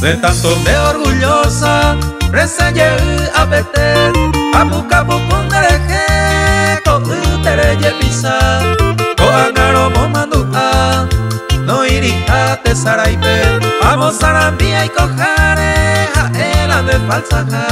De tanto de orgullosa, resaye apete, apuka pukundereje, ko utereye pisa, ko angaro momandua, no irihate saraipe, vamos arambia y cojare, jaela de falsa ja.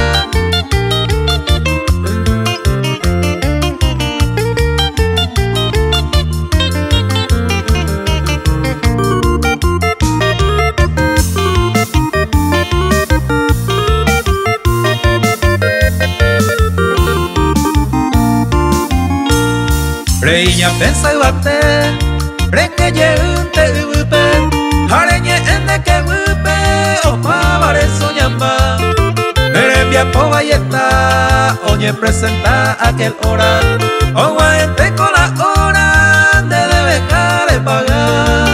Reiña pensa bate, reke ye unte upe, hareñe ende que upe, opa vare soñamba. Merembia po valleta, oye presenta aquel hora, owa entre con la hora, de dejar de pagar.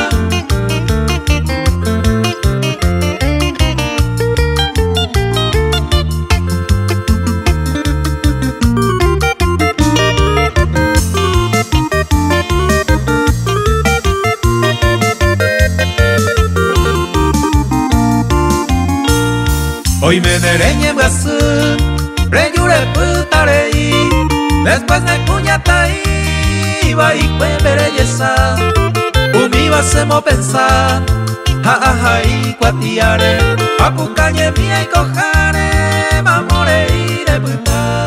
Hoy me nereñe brazo, reyure putarei, después de cuñatai, va y cuembere yesa, umi semo pensar, ja ja ja y cuatiare, apucañe mía y cojare, mamore y de putar.